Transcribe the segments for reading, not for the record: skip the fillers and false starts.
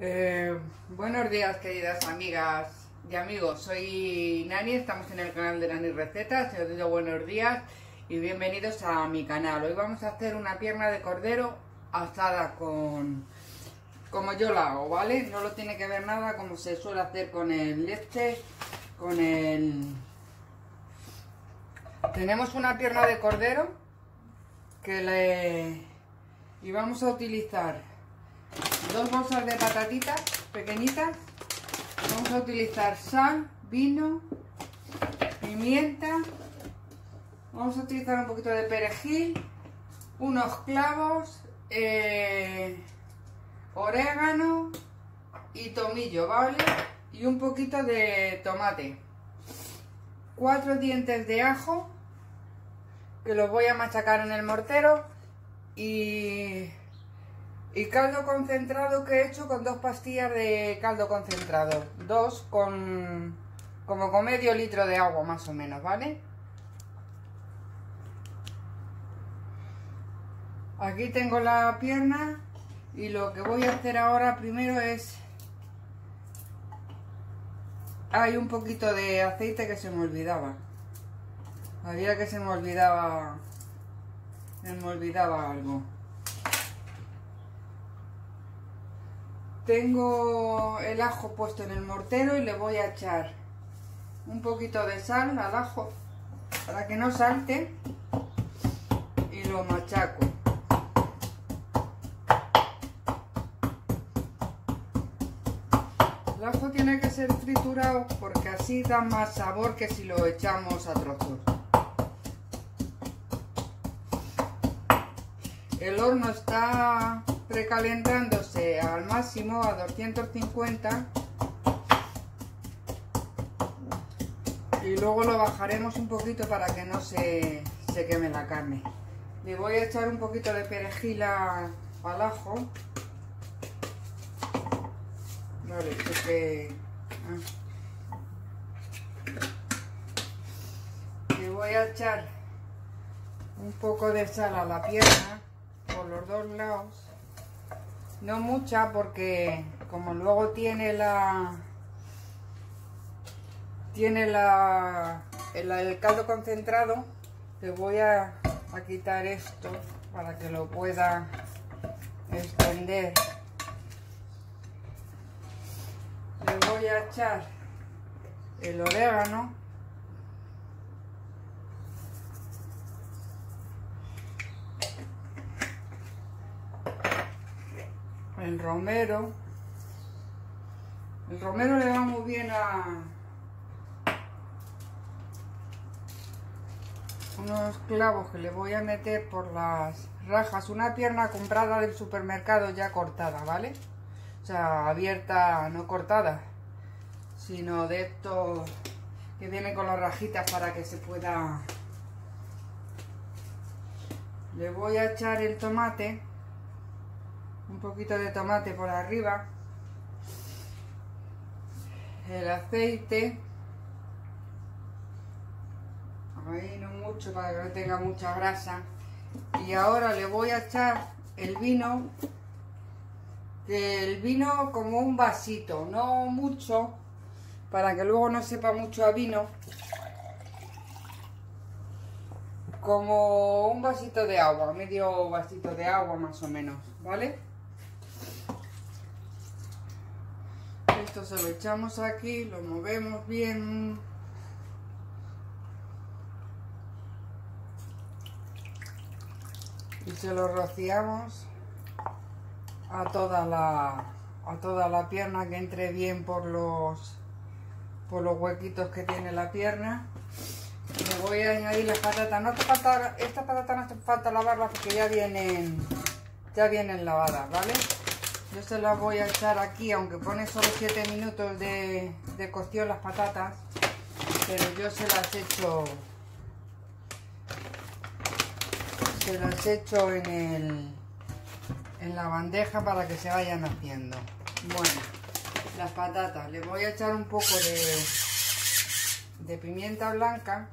Buenos días, queridas amigas y amigos. Soy Nani, estamos en el canal de Nani Recetas. Os digo buenos días y bienvenidos a mi canal. Hoy vamos a hacer una pierna de cordero asada como yo la hago, ¿vale? No lo tiene que ver nada como se suele hacer con el Tenemos una pierna de cordero y vamos a utilizar 2 bolsas de patatitas pequeñitas. Vamos a utilizar sal, vino, pimienta. Vamos a utilizar un poquito de perejil, unos clavos, orégano y tomillo, ¿vale? Y un poquito de tomate. 4 dientes de ajo que los voy a machacar en el mortero y caldo concentrado que he hecho con 2 pastillas de caldo concentrado, como con medio litro de agua más o menos, ¿vale? Aquí tengo la pierna y lo que voy a hacer ahora primero es... Hay un poquito de aceite que se me olvidaba. Había que se me olvidaba algo. Tengo el ajo puesto en el mortero y le voy a echar un poquito de sal al ajo para que no salte y lo machaco. El ajo tiene que ser triturado porque así da más sabor que si lo echamos a trozos. El horno está precalentándose al máximo a 250 y luego lo bajaremos un poquito para que no se queme la carne. Le voy a echar un poquito de perejil al ajo. Vale, le voy a echar un poco de sal a la pierna por los 2 lados. No mucha porque como luego tiene el caldo concentrado, le voy a quitar esto para que lo pueda extender. Le voy a echar el orégano, el romero. El romero le va muy bien a unos clavos que le voy a meter por las rajas. Una pierna comprada del supermercado ya cortada, ¿vale? O sea, abierta, no cortada, sino de esto que viene con las rajitas para que se pueda... Le voy a echar el tomate, un poquito de tomate por arriba, el aceite, ahí no mucho para que no tenga mucha grasa, y ahora le voy a echar el vino, que el vino como un vasito, no mucho, para que luego no sepa mucho a vino, como un vasito de agua, medio vasito de agua más o menos, ¿vale? Esto se lo echamos aquí, lo movemos bien. Y se lo rociamos a toda la pierna, que entre bien por los huequitos que tiene la pierna. Le voy a añadir las patatas. Estas patatas no hace falta lavarlas porque ya vienen lavadas, ¿vale? Yo se las voy a echar aquí, aunque pone solo 7 minutos de cocción las patatas, pero yo se las echo en la bandeja para que se vayan haciendo. Bueno, las patatas, le voy a echar un poco de pimienta blanca.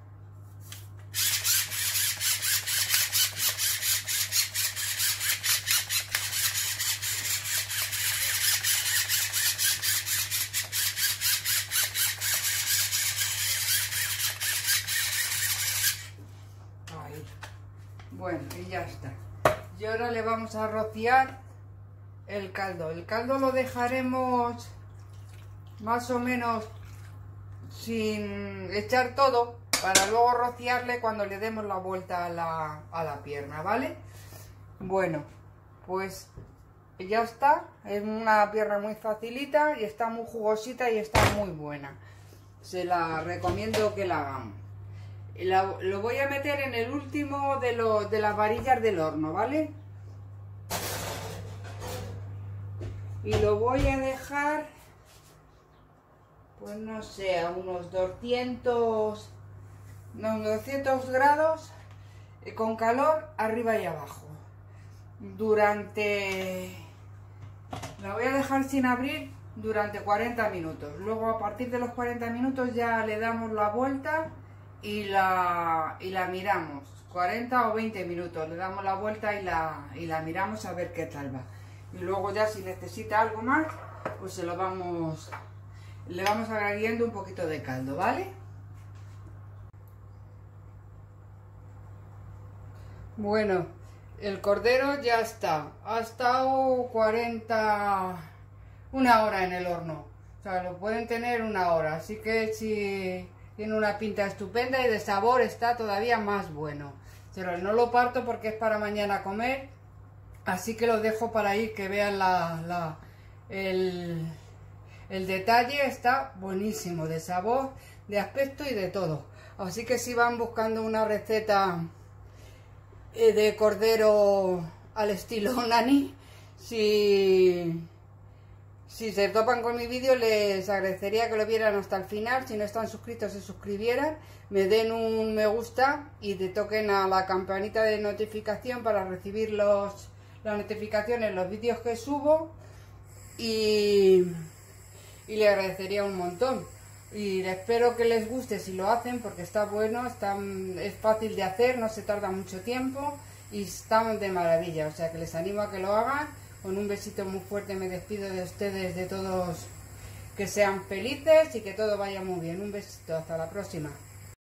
Bueno, y ya está. Y ahora le vamos a rociar el caldo. El caldo lo dejaremos más o menos sin echar todo, para luego rociarle cuando le demos la vuelta a la pierna, ¿vale? Bueno, pues ya está. Es una pierna muy facilita y está muy jugosita y está muy buena. Se la recomiendo que la hagamos. Lo voy a meter en el último de las varillas del horno, ¿vale? Y lo voy a dejar, pues no sé, a unos 200 grados con calor arriba y abajo. La voy a dejar sin abrir durante 40 minutos. Luego a partir de los 40 minutos ya le damos la vuelta y la miramos. 40 o 20 minutos le damos la vuelta y la miramos a ver qué tal va. Y luego ya si necesita algo más, pues le vamos añadiendo un poquito de caldo, ¿vale? Bueno, el cordero ya está. Ha estado una hora en el horno. O sea, lo pueden tener una hora. Así que si tiene una pinta estupenda y de sabor está todavía más bueno. Pero no lo parto porque es para mañana comer. Así que lo dejo para ahí que vean el detalle. Está buenísimo de sabor, de aspecto y de todo. Así que si van buscando una receta de cordero al estilo nani, si se topan con mi vídeo, les agradecería que lo vieran hasta el final. Si no están suscritos, se suscribieran, me den un me gusta y te toquen a la campanita de notificación para recibir las notificaciones, los vídeos que subo, y le agradecería un montón. Y espero que les guste si lo hacen, porque está bueno, es fácil de hacer, no se tarda mucho tiempo y están de maravilla. O sea que les animo a que lo hagan. Con un besito muy fuerte me despido de ustedes, de todos, que sean felices y que todo vaya muy bien. Un besito, hasta la próxima.